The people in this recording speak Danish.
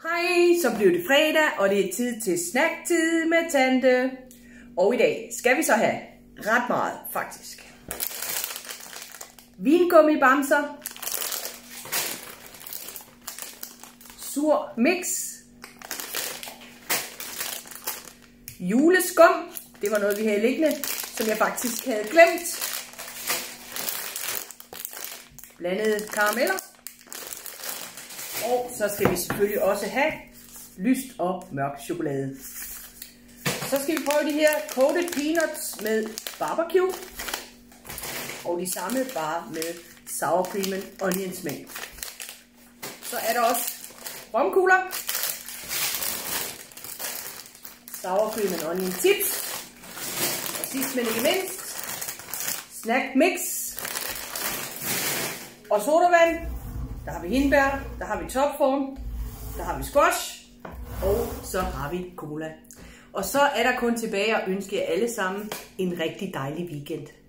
Hej, så blev det fredag, og det er tid til snacktid med tante. Og i dag skal vi så have ret meget, faktisk. Vingummibamser. Sur mix. Juleskum. Det var noget, vi havde liggende, som jeg faktisk havde glemt. Blandede karameller. Og så skal vi selvfølgelig også have lyst og mørk chokolade. Så skal vi prøve de her coated peanuts med barbecue. Og de samme bare med sour cream and onion smag. Så er der også romkugler. Sour cream and onion chips. Og sidst men ikke mindst, snack mix. Og sodavand. Der har vi hindbær, der har vi topform, der har vi squash, og så har vi cola. Og så er der kun tilbage at ønske jer alle sammen en rigtig dejlig weekend.